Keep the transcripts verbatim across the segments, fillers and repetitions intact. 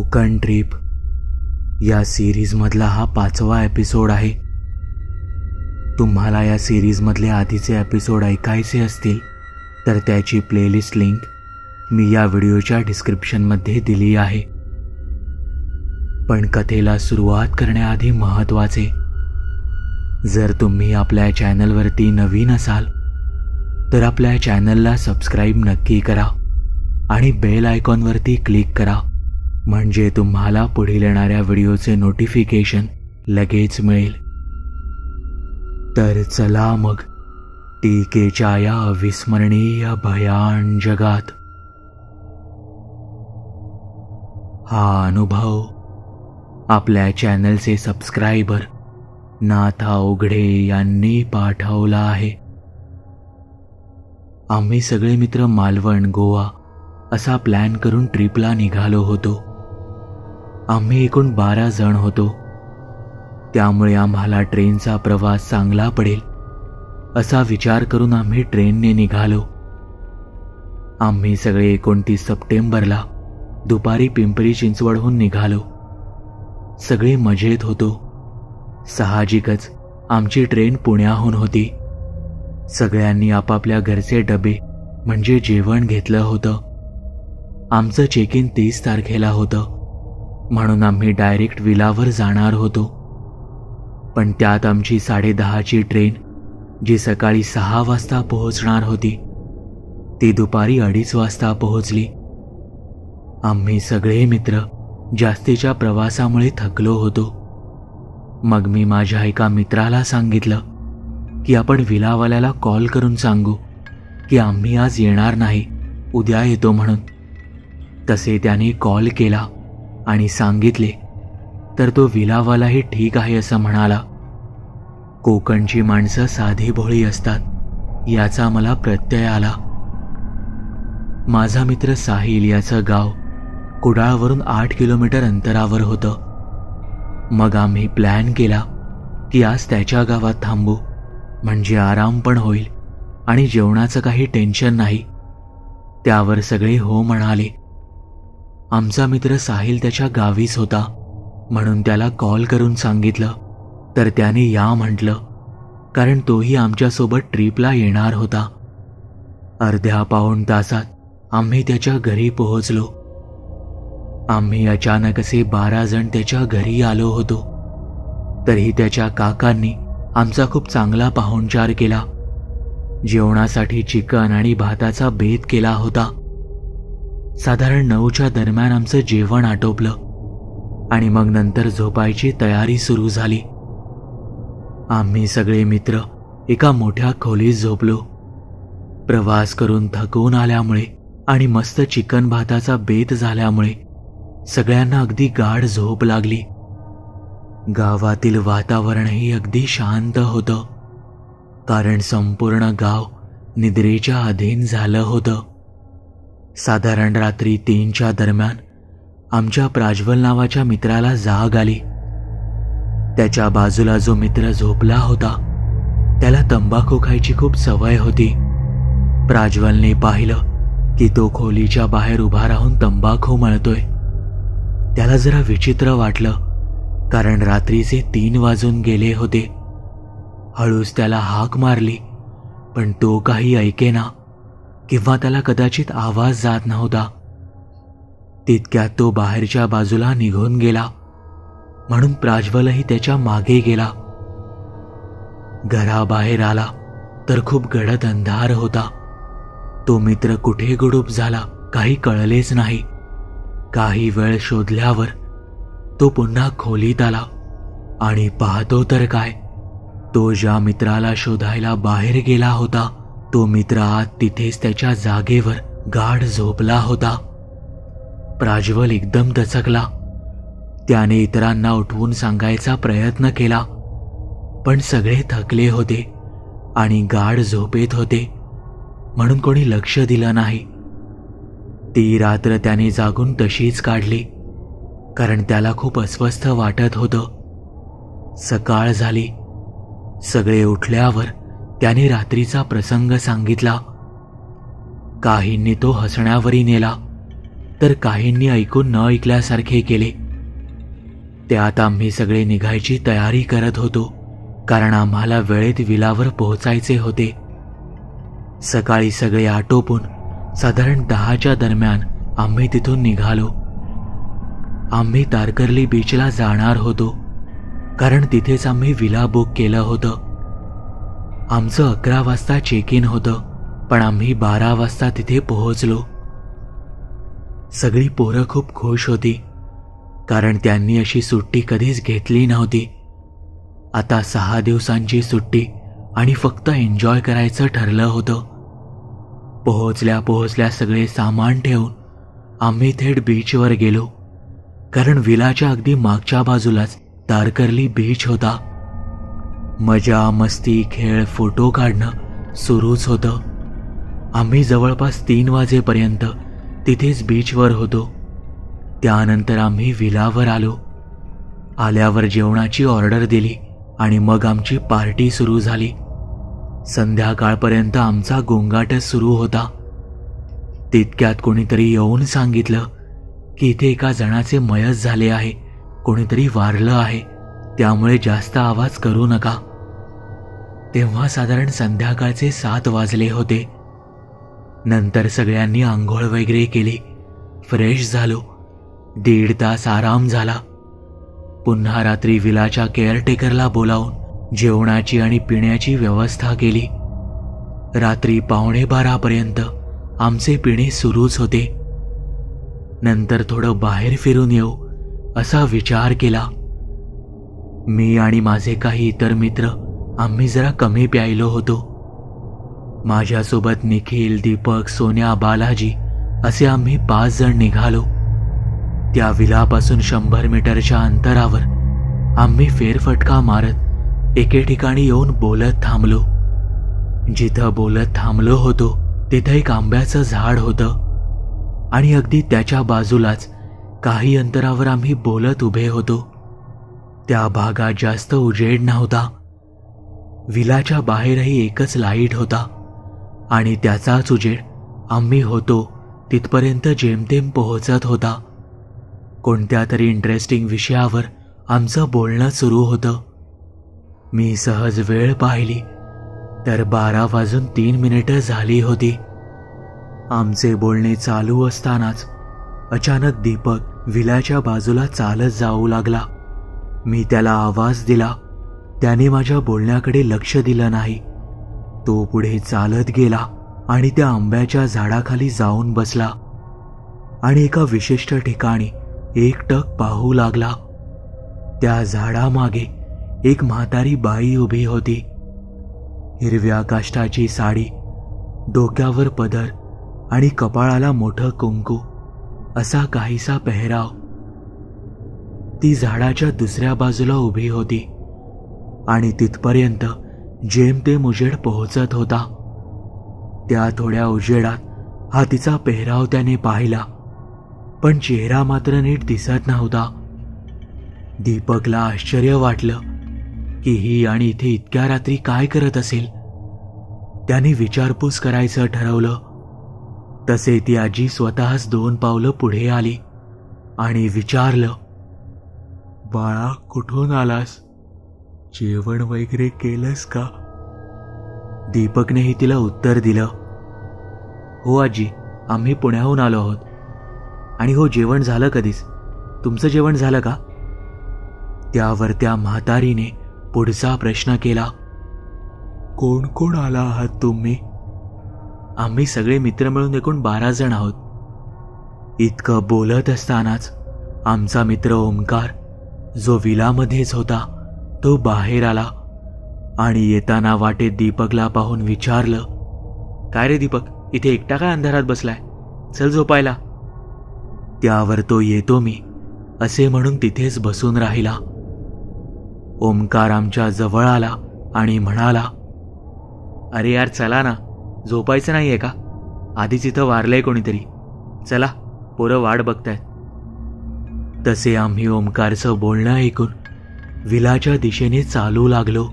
Konkan trip या सिरीजमधला हा पाचवा एपिसोड आहे। तुम्हाला या सिरीजमधले आधीचे एपिसोड ऐकायचे असतील तर त्याची प्लेलिस्ट लिंक मी या व्हिडिओच्या डिस्क्रिप्शनमध्ये दिली आहे। पण कथेला सुरुवात करण्याआधी महत्त्वाचे, जर तुम्ही आपल्या चॅनलवरती नवीन असाल तर आपल्या चॅनलला सबस्क्राईब नक्की करा आणि बेल आयकॉनवरती क्लिक करा, म्हणजे तुम्हाला पुढील येणाऱ्या व्हिडिओचे नोटिफिकेशन लगेच मिळेल। तर चला मग टीकेच्या या अविस्मरणीय भयान जगात। हा अनुभव आपल्या चॅनलचे सबस्क्रायबर नाथा उघडे यांनी पाठवला आहे। आम्ही सगळे मित्र मालवण, गोवा असा प्लॅन करून ट्रिपला निघालो होतो। आम्ही एकूण बारा जण होतो, त्यामुळे आम्हाला ट्रेनचा प्रवास चांगला पडेल असा विचार करून आम्ही ट्रेनने निघालो। आम्ही सगळे एकोणतीस सप्टेंबरला दुपारी पिंपरी चिंचवडहून निघालो। सगळे मजेत होतो। साहजिकच आमची ट्रेन पुण्याहून होती। सगळ्यांनी आपापल्या घरचे डबे म्हणजे जेवण घेतलं होतं। आमचं चेक इन तीस तारखेला होतं, म्हणून आम्ही डायरेक्ट विलावर जाणार होतो। पण त्यात आमची साडेदहाची ट्रेन, जी सकाळी सहा वाजता पोहोचणार होती, ती दुपारी अडीच वाजता पोहोचली। आम्ही सगळे मित्र जास्तीच्या प्रवासामुळे थकलो होतो। मग मी माझ्या एका मित्राला सांगितलं की आपण विलावाल्याला कॉल करून सांगू की आम्ही आज येणार नाही, उद्या येतो म्हणून। तसे त्याने कॉल केला आणि सांगितले तर तो विलावालाही ठीक आहे असं म्हणाला। कोकणची माणसं साधी भोळी असतात याचा मला प्रत्यय आला। माझा मित्र साहिल याचं गाव कुडाळवरून आठ किलोमीटर अंतरावर होतं। मग आम्ही प्लॅन केला की आज त्याच्या गावात थांबू, म्हणजे आराम पण होईल आणि जेवणाचं काही टेन्शन नाही। त्यावर सगळे हो म्हणाले। आमचा मित्र साहिल त्याच्या गावीच होता, म्हणून त्याला कॉल करून सांगितलं तर त्याने या म्हटलं, कारण तोही आमच्यासोबत ट्रिपला येणार होता। अर्ध्या पाऊण तासात आम्ही त्याच्या घरी पोहोचलो। आम्ही अचानक असे बारा जण त्याच्या घरी आलो होतो, तरीही त्याच्या काकांनी आमचा खूप चांगला पाहुणचार केला। जेवणासाठी चिकन आणि भाताचा बेत केला होता। साधारण नऊच्या दरम्यान आमचं जेवण आटोपलं आणि मग नंतर झोपायची तयारी सुरू झाली। आम्ही सगळे मित्र एका मोठ्या खोलीत झोपलो। प्रवास करून थकून आल्यामुळे आणि मस्त चिकन भाताचा बेत झाल्यामुळे सगळ्यांना अगदी गाढ झोप लागली। गावातील वातावरणही अगदी शांत होतं, कारण संपूर्ण गाव निद्रेच्या अधीन झालं होतं। साधारण रात्री तीनच्या दरम्यान आमच्या प्राज्वल नावाच्या मित्राला जाग आली। त्याच्या बाजूला जो मित्र झोपला होता त्याला तंबाखू खायची खूप सवय होती। प्राज्वलने पाहिलं की तो खोलीच्या बाहेर उभा राहून तंबाखू मळतोय। त्याला जरा विचित्र वाटलं, कारण रात्रीचे तीन वाजून गेले होते। हळूच त्याला हाक मारली, पण तो काही ऐकेना किंवा त्याला कदाचित आवाज जात नव्हता। तितक्यात तो बाहेरच्या बाजूला निघून गेला, म्हणून प्राज्वलही त्याच्या मागे गेला। घराबाहेर आला तर खूप गडद अंधार होता। तो मित्र कुठे गुडूप झाला काही कळलेच नाही। काही वेळ शोधल्यावर तो पुन्हा खोलीत आला आणि पाहतो तर काय, तो ज्या मित्राला शोधायला बाहेर गेला होता तो मित्र आत तिथेच त्याच्या जागेवर गाढ झोपला होता। प्राज्वल एकदम दचकला। त्याने इतरांना उठवून सांगायचा प्रयत्न केला, पण सगळे थकले होते आणि गाढ झोपेत होते, म्हणून कोणी लक्ष दिलं नाही। ती रात्र त्याने जागून तशीच काढली, कारण त्याला खूप अस्वस्थ वाटत होतं। सकाळ झाली। सगळे उठल्यावर त्याने रात्रीचा प्रसंग सांगितला। काहींनी तो हसण्यावरी नेला, तर काहींनी ऐकून न ऐकल्यासारखे केले. त्यात आम्ही सगळे निघायची तयारी करत होतो, कारण आम्हाला वेळेत विलावर पोहोचायचे होते. सकाळी सगळे आटोपून साधारण दहाच्या दरम्यान आम्ही तिथून निघालो. आम्ही तारकर्ली बीचला जाणार होतो, कारण तिथेच आम्ही विला बुक केलं होतं. आमचं अकरा वाजता चेक इन होतं, पण आम्ही बारा वाजता तिथे पोहोचलो. सगळी पोरं खूप खुश होती, कारण त्यांनी अशी सुट्टी कधीच घेतली नव्हती. आता सहा दिवसांची सुट्टी आणि फक्त एन्जॉय करायचं ठरलं होतं. पोहोचल्या पोहोचल्या सगळे सामान ठेवून आम्ही थेट बीचवर गेलो, कारण विलाच्या अगदी मागच्या बाजूलाच तारकर्ली बीच होता. मजा, मस्ती, खेळ, फोटो काढणं सुरूच होतं. आम्ही जवळपास तीन वाजेपर्यंत तिथेच बीचवर होतो. त्यानंतर आम्ही विलावर आलो. आल्यावर जेवणाची ऑर्डर दिली आणि मग आमची पार्टी सुरू झाली. संध्याकाळपर्यंत आमचा गोंगाटच सुरू होता. तितक्यात कोणीतरी येऊन सांगितलं की इथे एका जणाचे मयत झाले आहे, कोणीतरी वारलं आहे, त्यामुळे जास्त आवाज करू नका. तेव्हा साधारण संध्याकाळचे सात वाजले होते. नंतर सगळ्यांनी आंघोळ वगैरे केली, फ्रेश झालो. दीड तास आराम झाला. पुन्हा रात्री विलाच्या केअरटेकरला बोलावून जेवणाची आणि पिण्याची व्यवस्था केली. रात्री पावणे बारापर्यंत आमचे पिणे सुरूच होते. नंतर थोडं बाहेर फिरून येऊ असा विचार केला. मी आणि माझे काही इतर मित्र आम्ही जरा कमी प्यायलो होतो. माझ्यासोबत निखिल, दीपक, सोन्या, बालाजी असे आम्ही पाच जण निघालो. त्या विलापासून शंभर मीटरच्या अंतरावर आम्ही फेरफटका मारत एके ठिकाणी येऊन बोलत थांबलो. जिथं बोलत थांबलो होतो तिथं एक आंब्याचं झाड होतं आणि अगदी त्याच्या बाजूलाच काही अंतरावर आम्ही बोलत उभे होतो. त्या भागात जास्त उजेड नव्हता. विलाच्या बाहेरही एकच लाईट होता आणि त्याचाच उजेड आम्ही होतो तिथपर्यंत जेमतेम पोहोचत होता. कोणत्या तरी इंटरेस्टिंग विषयावर आमचं बोलणं सुरू होतं. मी सहज वेळ पाहिली तर बारा वाजून तीन मिनिटं झाली होती. आमचे बोलणे चालू असतानाच अचानक दीपक विलाच्या बाजूला चालत जाऊ लागला. मी त्याला आवाज दिला. त्याने माझ्या बोलण्याकडे लक्ष दिलं नाही. तो पुढे चालत गेला आणि त्या आंब्याच्या झाडाखाली जाऊन बसला आणि एका विशिष्ट ठिकाणी एकटक पाहू लागला. त्या झाडामागे एक म्हातारी बाई उभी होती. हिरव्या काष्टाची साडी, डोक्यावर पदर आणि कपाळाला मोठं कुंकू असा काहीसा पेहराव. ती झाडाच्या दुसऱ्या बाजूला उभी होती आणि तिथपर्यंत जेमतेम उजेड पोहोचत होता. त्या थोड्या उजेडात हा तिचा पेहराव त्याने पाहिला, पण चेहरा मात्र नीट दिसत नव्हता. दीपकला आश्चर्य वाटलं की ही आणि इथे इतक्या रात्री काय करत असेल. त्याने विचारपूस करायचं ठरवलं. तसे ती आजी स्वतःच दोन पावलं पुढे आली आणि विचारलं, बाळा कुठून आलास? जेवण वगैरे केलंस का? दीपकनेही तिला उत्तर दिलं, हो आजी, आम्ही पुण्याहून आलो आहोत. आणि हो, जेवण झालं कधीच. तुमचं जेवण झालं का? त्यावर त्या म्हातारीने पुढचा प्रश्न केला, कोण कोण आला आहात तुम्ही? आम्ही सगळे मित्र मिळून एकूण बारा जण आहोत. इतकं बोलत असतानाच आमचा मित्र ओमकार, जो विलामध्येच होता, तो बाहेर आला आणि येताना वाटेत दीपकला पाहून विचारलं, काय रे दीपक, इथे एकटा काय अंधारात बसलाय? चल झोपायला. त्यावर तो येतो मी असे म्हणून तिथेच बसून राहिला. ओमकार आमच्या जवळ आला आणि म्हणाला, अरे यार चला ना, झोपायचं नाहीये का? आधीच इथं वारलंय कोणीतरी. चला, पोरं वाट बघतायत. तसे आम्ही ओमकारचं बोलणं ऐकून विलाच्या दिशेने चालू लागलो.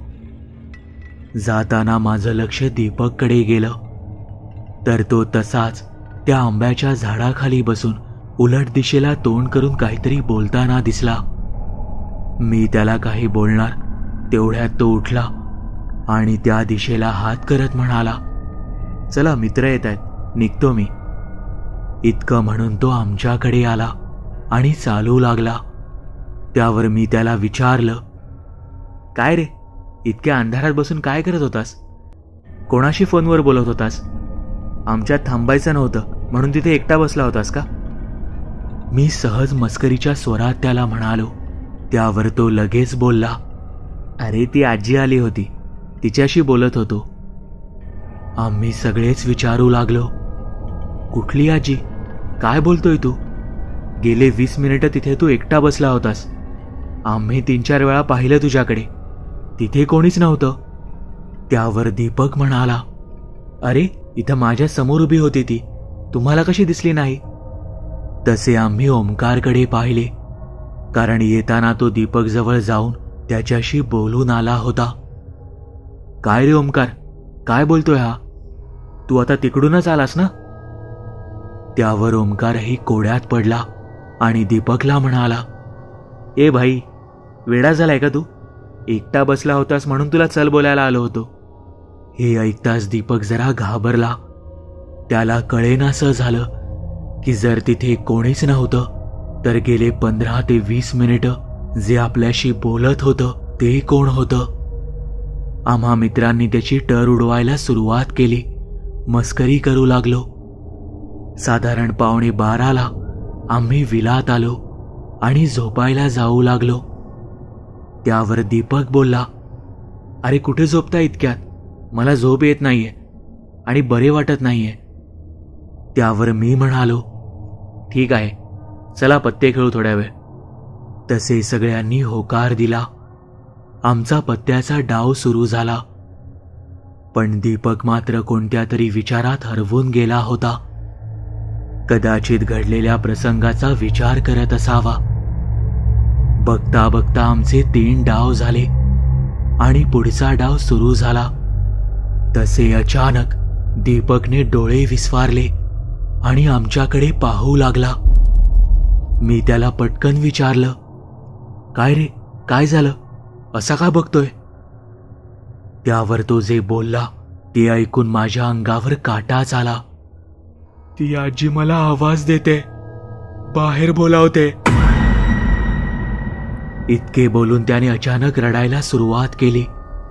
जाताना माझं लक्ष दीपककडे गेलं तर तो तसाच त्या आंब्याच्या झाडाखाली बसून उलट दिशेला तोंड करून काहीतरी बोलताना दिसला. मी त्याला काही बोलणार तेवढ्यात तो उठला आणि त्या दिशेला हात करत म्हणाला, चला मित्र येत आहेत, निघतो मी. इतकं म्हणून तो आमच्याकडे आला आणि चालू लागला. त्यावर मी त्याला विचारलं, काय रे, इतक्या अंधारात बसून काय करत होतास? कोणाशी फोनवर बोलत होतास? आमच्यात थांबायचं नव्हतं म्हणून तिथे एकटा बसला होतास का? मी सहज मस्करीच्या स्वरात त्याला म्हणालो. त्यावर तो लगेच बोलला, अरे ती आजी आली होती, तिच्याशी बोलत होतो. आम्ही सगळेच विचारू लागलो, कुठली आजी? काय बोलतोय तू? गेले वीस मिनिटं तिथे तू एकटा बसला होतास. आम्ही तीन चार वेळा पाहिलं तुझ्याकडे, तिथे कोणीच नव्हतं. त्यावर दीपक म्हणाला, अरे इथं माझ्या समोर उभी होती ती, तुम्हाला कशी दिसली नाही? तसे आम्ही ओमकारकडे पाहिले, कारण येताना तो दीपक जवळ जाऊन त्याच्याशी बोलून आला होता. काय रे ओमकार, काय बोलतोय हा? तू आता तिकडूनच आलास ना? त्यावर ओमकारही कोड्यात पडला आणि दीपकला म्हणाला, ए भाई, वेडा झालाय का तू? एकटा बसला होतास म्हणून तुला चल बोलायला आलो होतो. हे ऐकताच दीपक जरा घाबरला. त्याला कळेनासं झालं की जर तिथे कोणीच नव्हतं तर गेले पंधरा ते वीस मिनिटं जे आपल्याशी बोलत होतं ते कोण होतं? आम्हा मित्रांनी त्याची टर उडवायला सुरुवात केली. मस्करी करू लागलो. साधारण पावणे बाराला आम्ही विलात आलो आणि झोपायला जाऊ लागलो. त्यावर दीपक बोलला, अरे कुठे झोपता इतक्यात? मला झोप येत नाहीये आणि बरे वाटत नाहीये. त्यावर मी म्हणालो, ठीक आहे, चला पत्ते खेळू थोड्या वेळ. तसे सगळ्यांनी होकार दिला. आमचा पत्त्याचा डाव सुरू झाला. पण दीपक मात्र कोणत्या तरी विचारात हरवून गेला होता. कदाचित घडलेल्या प्रसंगाचा विचार करत असावा. बघता बघता आमचे तीन डाव झाले आणि पुढचा डाव सुरू झाला. तसे अचानक दीपकने डोळे विस्फारले आणि आमच्याकडे पाहू लागला. मी त्याला पटकन विचारलं, काय रे, काय झालं? असा का बघतोय? त्यावर तो जे बोलला ते ऐकून माझ्या अंगावर काटाच आला. ती आजी मला आवाज देते, बाहेर बोलावते. इतके बोलून त्याने अचानक रडायला सुरुवात केली.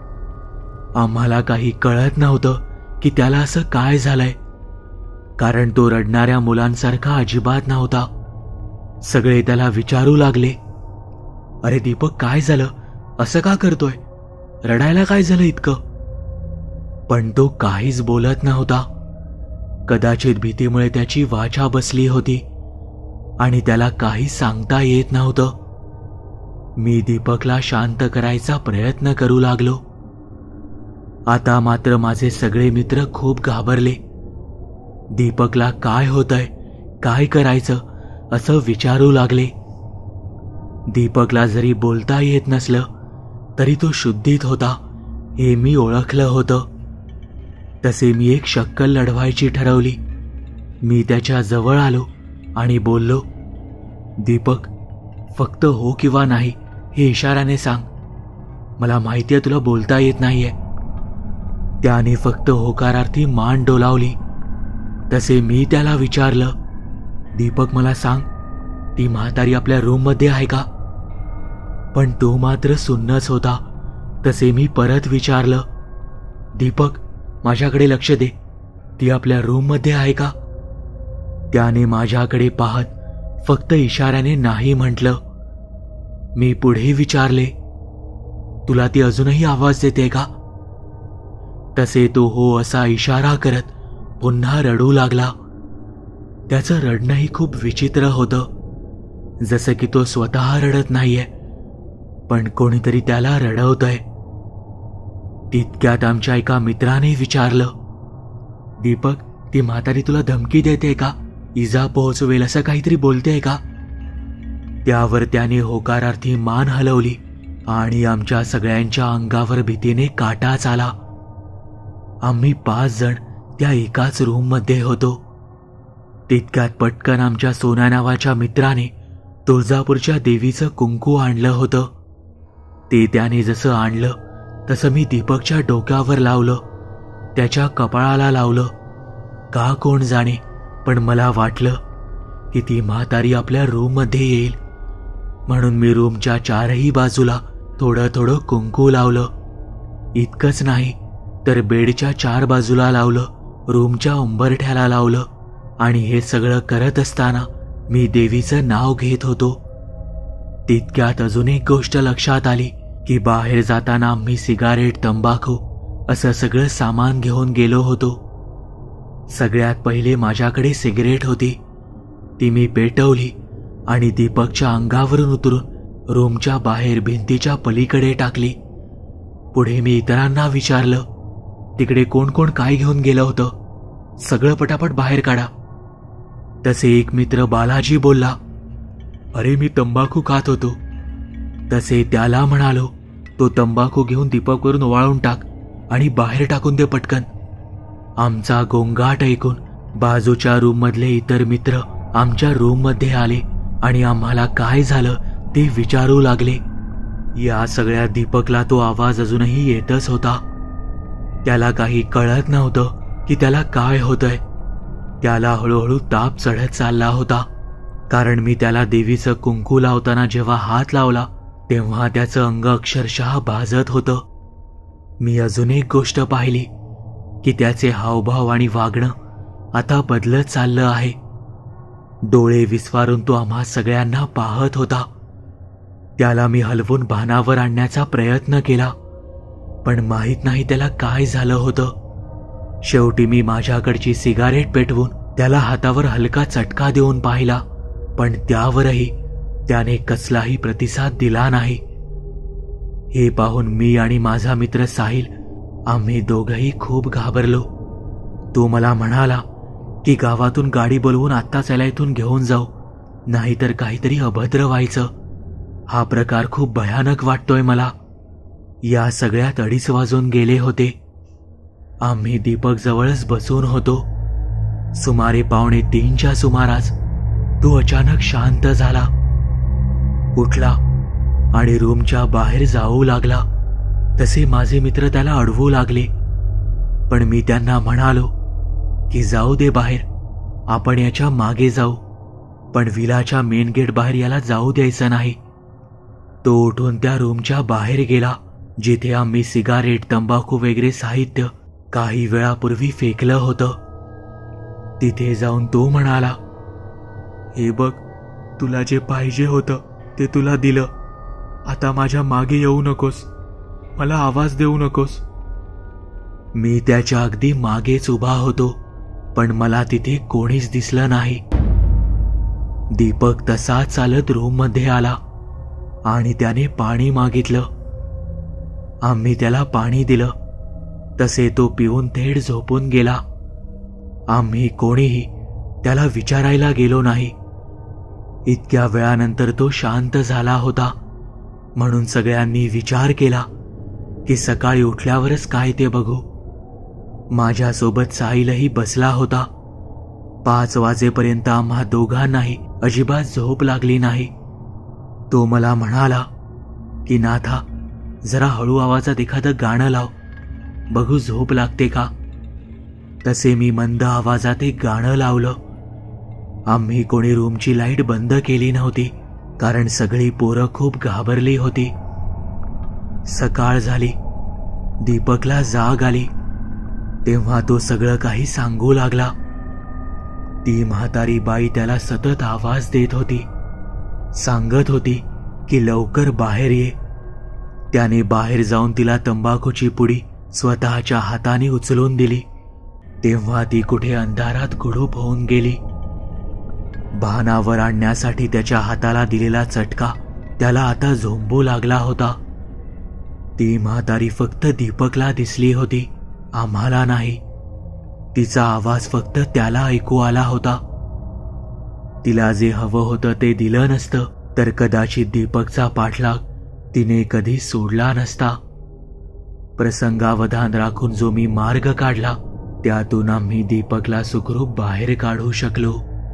आम्हाला काही कळत नव्हतं की त्याला असं काय झालंय, कारण तो रडणाऱ्या मुलांसारखा अजिबात नव्हता. सगळे त्याला विचारू लागले, अरे दीपक काय झालं? असं का करतोय? रडायला काय झालं इतकं? पण तो काहीच बोलत नव्हता. कदाचित भीतीमुळे त्याची वाचा बसली होती आणि त्याला काही सांगता येत नव्हतं. मी दीपकला शांत करायचा प्रयत्न करू लागलो. आता मात्र माझे सगळे मित्र खूप घाबरले. दीपकला काय होतंय, काय करायचं असं विचारू लागले. दीपकला जरी बोलता येत नसलं तरी तो शुद्धीत होता हे मी ओळखलं होतं. तसे मी एक शक्कल लढवायची ठरवली. मी त्याच्या जवळ आलो आणि बोललो, दीपक, फक्त हो किंवा नाही हे इशाऱ्याने सांग. मला माहिती आहे तुला बोलता येत नाहीये. त्याने फक्त होकारार्थी मान डोलावली. तसे मी त्याला विचारलं, दीपक मला सांग, ती म्हातारी आपल्या रूम मध्ये आहे का? पण तो मात्र सुन्नच होता. तसे मी परत विचारलं, दीपक माझ्याकडे लक्ष दे, ती आपल्या रूम मध्ये आहे का? त्याने माझ्याकडे पाहत फक्त इशाऱ्याने नाही म्हटलं. मी पुढे विचारले, तुला ती अजूनही आवाज देते का? तसे तो हो असा इशारा करत पुन्हा रडू लागला. त्याचं रडणंही खूप विचित्र होतं, जसं की तो स्वतः रडत नाहीये पण कोणीतरी त्याला रडवतंय. तितक्यात आमच्या एका मित्राने विचारलं, दीपक, ती म्हातारी तुला धमकी देते का? इजा पोहोचवेल असं काहीतरी बोलते का? त्यावर त्याने होकारार्थी मान हलवली आणि आमच्या सगळ्यांच्या अंगावर भीतीने काटाच आला. आम्ही पाच जण त्या एकाच रूम मध्ये होतो. तितक्यात पटकन आमच्या सोन्या नावाच्या मित्राने तुळजापूरच्या देवीचं कुंकू आणलं होतं. ते त्याने जसं आणलं तसं मी दीपकच्या डोक्यावर लावलं, त्याच्या कपाळाला लावलं. का कोण जाणे, पण मला वाटलं की ती म्हातारी आपल्या रूममध्ये येईल, म्हणून मी रूमच्या चारही बाजूला थोडं थोडं कुंकू लावलं. इतकंच नाही तर बेडच्या चार बाजूला लावलं, रूमच्या उंबरठ्याला लावलं. आणि हे सगळं करत असताना मी देवीचं नाव घेत होतो. तितक्यात अजून एक गोष्ट लक्षात आली की बाहेर जाताना मी सिगारेट, तंबाखू असं सगळं सामान घेऊन गेलो होतो. सगळ्यात पहिले माझ्याकडे सिगरेट होती, ती मी पेटवली आणि दीपकच्या अंगावरून उतरून रूमच्या बाहेर भिंतीच्या पलीकडे टाकली. पुढे मी इतरांना विचारलं, तिकडे कोण कोण काय घेऊन गेलं होतं, सगळं पटापट बाहेर काढा. तसे एक मित्र बालाजी बोलला, अरे मी तंबाखू खात होतो. तसे त्याला म्हणालो, तो तंबाखू घेऊन दीपकवरून ओवाळून टाक आणि बाहेर टाकून दे पटकन. आमचा गोंगाट ऐकून बाजूच्या रूममधले इतर मित्र आमच्या रूममध्ये आले आणि आम्हाला काय झालं ते विचारू लागले. या सगळ्या दीपकला तो आवाज अजूनही येतच होता. त्याला काही कळत नव्हतं की त्याला काय होतंय. त्याला हळूहळू ताप चढत चालला होता, कारण मी त्याला देवीचं कुंकू लावताना जेव्हा हात लावला तेव्हा त्याचं अंग अक्षरशः भाजत होतं. मी अजून एक गोष्ट पाहिली की त्याचे हावभाव आणि वागणं आता बदलत चाललं आहे. डोळे विस्फारून तो आम्हा सगळ्यांना पाहत होता. त्याला मी हलवून भानावर आणण्याचा प्रयत्न केला, पण माहीत नाही त्याला काय झालं होतं. शेवटी मी माझ्याकडची सिगारेट पेटवून त्याला हातावर हलका चटका देऊन पाहिला, पण त्यावरही त्याने कसलाही प्रतिसाद दिला नाही. हे पाहून मी आणि माझा मित्र साहिल आम्ही दोघंही खूप घाबरलो. तो मला म्हणाला की गावातून गाडी बोलवून आत्ताच याला इथून घेऊन जाऊ, नाहीतर काहीतरी अभद्र व्हायचं. हा प्रकार खूप भयानक वाटतोय मला. या सगळ्यात अडीच वाजून गेले होते. आम्ही दीपक जवळच बसून होतो. सुमारे पावणे तीनच्या सुमारास तो अचानक शांत झाला, उठला आणि रूमच्या बाहेर जाऊ लागला. तसे माझे मित्र त्याला अडवू लागले, पण मी त्यांना म्हणालो की जाऊ दे बाहेर, आपण याच्या मागे जाऊ, पण विलाच्या मेन गेट बाहेर याला जाऊ द्यायचं नाही. तो उठून त्या रूमच्या बाहेर गेला जिथे आम्ही सिगारेट, तंबाखू वगैरे साहित्य काही वेळापूर्वी फेकलं होतं. तिथे जाऊन तो म्हणाला, हे बघ, तुला जे पाहिजे होतं ते तुला दिलं. आता माझ्या मागे येऊ नकोस, मला आवाज देऊ नकोस. मी त्याच्या अगदी मागेच उभा होतो, पण मला तिथे कोणीच दिसलं नाही. दीपक तसा चालत रूममध्ये आला आणि त्याने पाणी मागितलं. आम्ही त्याला पाणी दिलं. तसे तो पिऊन थेट झोपून गेला. आम्ही कोणीही त्याला विचारायला गेलो नाही. इतक्या वेळानंतर तो शांत झाला होता, म्हणून सगळ्यांनी विचार केला की सकाळी उठल्यावरच काय ते बघू. माझ्यासोबत साहिलही बसला होता. पाच वाजेपर्यंत आम्हा दोघांनाही अजिबात झोप लागली नाही. तो मला म्हणाला की नाथा, जरा हळू आवाजात एखादं गाणं लाव, बघू झोप लागते का. तसे मी मंद आवाजात एक गाणं लावलं. आम्ही कोणी रूमची लाईट बंद केली नव्हती, कारण सगळी पोरं खूप घाबरली होती. सकाळ झाली. दीपकला जाग आली. तेव्हा तो सगळं काही सांगू लागला. ती म्हातारी बाई त्याला सतत आवाज देत होती, सांगत होती की लवकर बाहेर ये. त्याने बाहेर जाऊन तिला तंबाखूची पुडी स्वतःच्या हाताने उचलून दिली. तेव्हा ती कुठे अंधारात गुडूप होऊन गेली. भानावर आणण्यासाठी त्याच्या हाताला दिलेला चटका त्याला आता झोंबू लागला होता. ती म्हातारी फक्त दीपकला दिसली होती, आम्हाला नाही. तिचा आवाज फक्त त्याला ऐकू आला होता. तिला जे हवं होतं ते दिलं नसतं तर कदाचित दीपकचा पाठलाग तिने कधी सोडला नसता. प्रसंगावधान राखून जो मी मार्ग काढला त्यातून आम्ही दीपकला सुखरूप बाहेर काढू शकलो.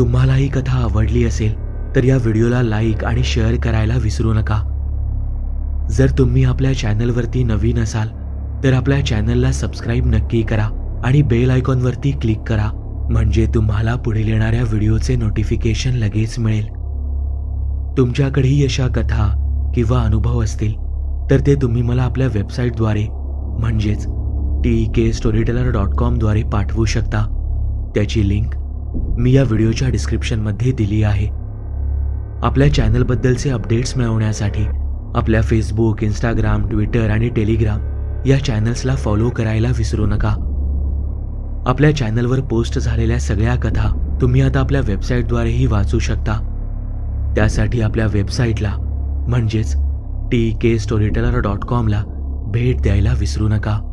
तुम्हाला ही कथा आवडली असेल तर या व्हिडिओला लाईक आणि शेअर करायला विसरू नका. जर तुम्ही आपल्या चॅनलवरती नवीन असाल तर आपल्या चॅनलला सबस्क्राईब नक्की करा आणि बेल आयकॉनवरती क्लिक करा, म्हणजे तुम्हाला पुढील येणाऱ्या व्हिडिओचे नोटिफिकेशन लगेच मिळेल. तुमच्याकडेही अशा कथा किंवा अनुभव असतील तर ते तुम्ही मला आपल्या वेबसाईटद्वारे म्हणजेच टी के स्टोरीटेलर डॉट कॉमद्वारे पाठवू शकता. त्याची लिंक मी या व्हिडिओच्या डिस्क्रिप्शनमध्ये दिली आहे. आपल्या चॅनलबद्दलचे अपडेट्स मिळवण्यासाठी आपल्या फेसबुक, इंस्टाग्राम, ट्विटर आणि टेलिग्राम या चॅनल्सला फॉलो करायला विसरू नका. आपल्या चॅनलवर पोस्ट झालेल्या सगळ्या कथा तुम्ही आता आपल्या वेबसाईटद्वारेही वाचू शकता. त्यासाठी आपल्या वेबसाईटला म्हणजेच टी के स्टोरीटेलर डॉट कॉमला भेट द्यायला विसरू नका.